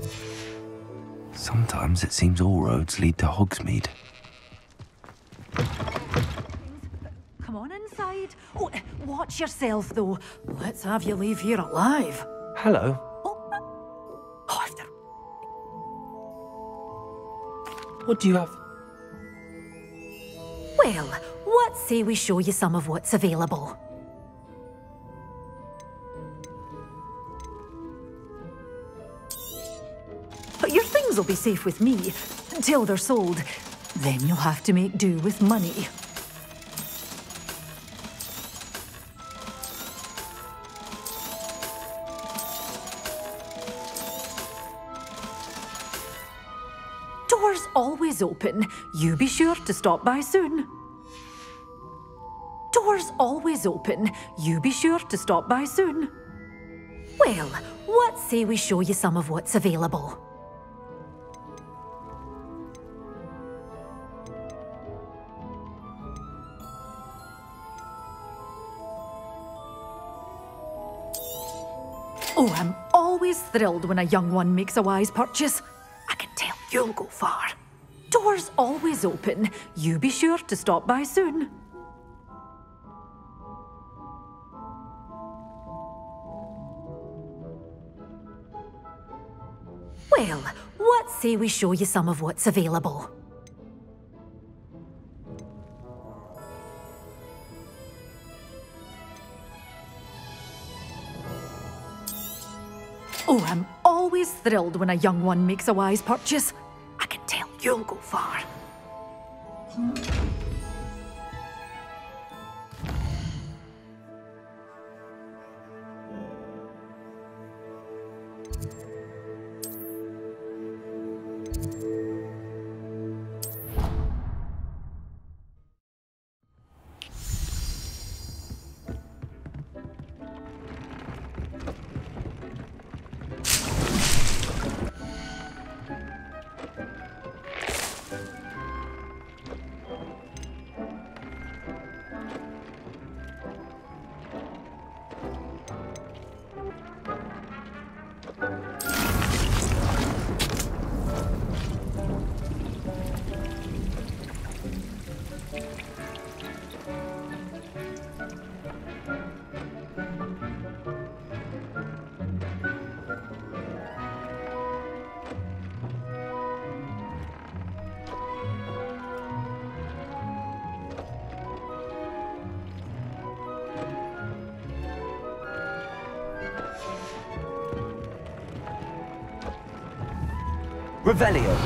Sometimes it seems all roads lead to Hogsmeade. Come on inside. Oh, watch yourself, though. Let's have you leave here alive. Hello. What do you have? Well, what say we show you some of what's available? Your things will be safe with me, until they're sold. Then you'll have to make do with money. Doors always open. You be sure to stop by soon. Doors always open. You be sure to stop by soon. Well, what say we show you some of what's available? Oh, I'm always thrilled when a young one makes a wise purchase. I can tell you'll go far. Doors always open. You be sure to stop by soon. Well, what say we show you some of what's available? Oh, I'm always thrilled when a young one makes a wise purchase. I can tell you'll go far. Revelio.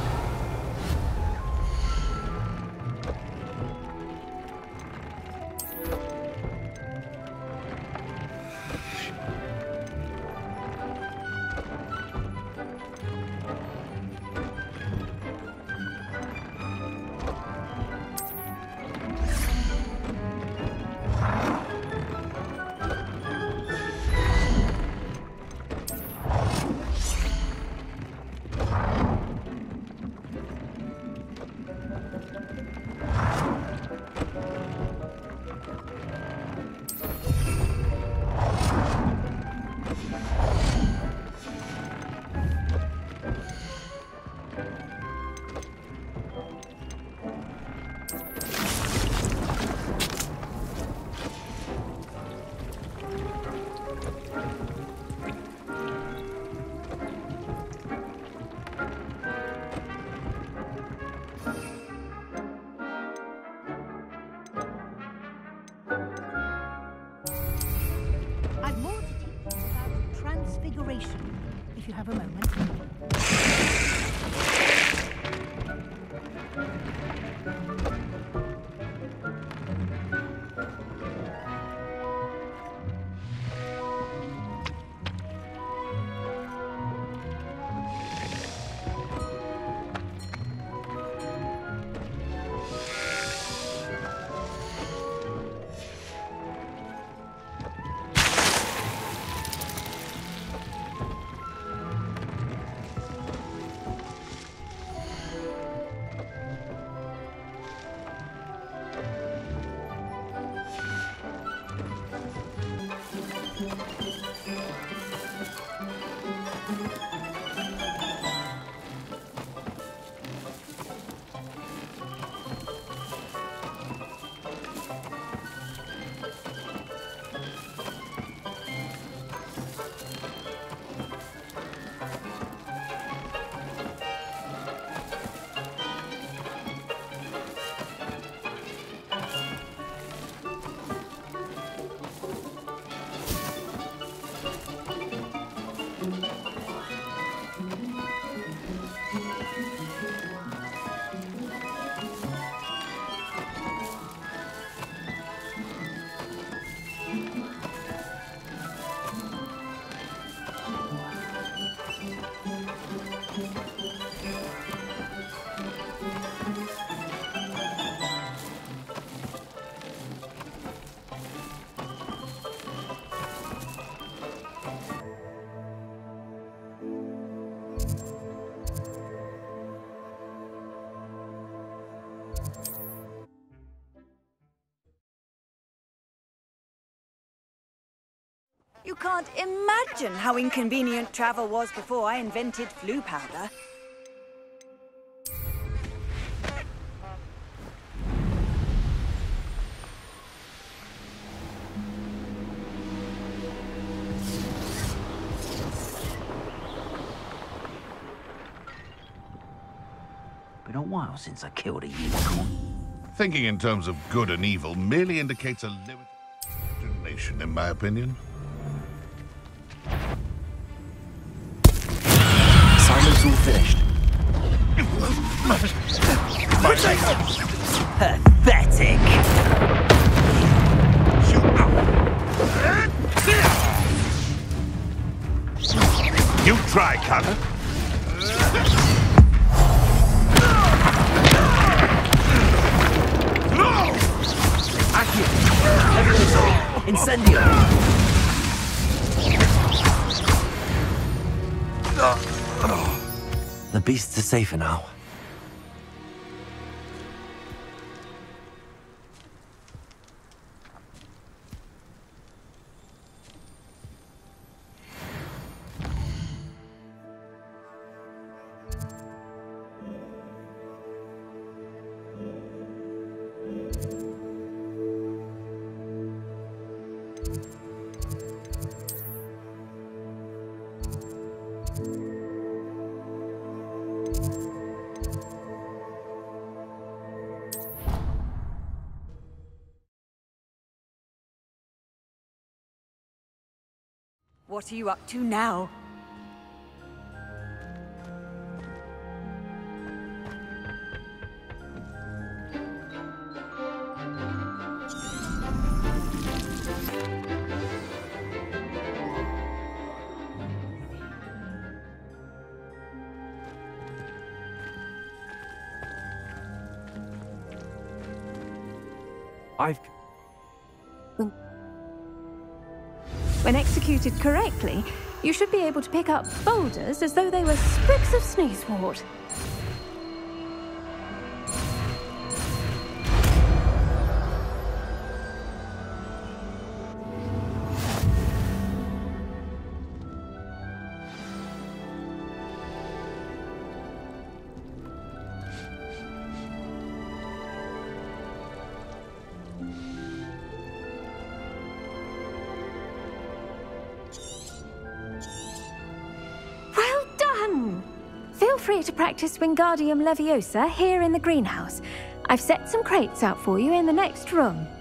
If you have a moment. can't imagine how inconvenient travel was before I invented flu powder. Been a while since I killed a unicorn. Thinking in terms of good and evil merely indicates a limited imagination, in my opinion. Simon's all finished. Pathetic! You try, Connor. Incendio! The beasts are safer now. What are you up to now? When executed correctly, you should be able to pick up boulders as though they were sprigs of sneezewort. Feel free to practice Wingardium Leviosa here in the greenhouse. I've set some crates out for you in the next room.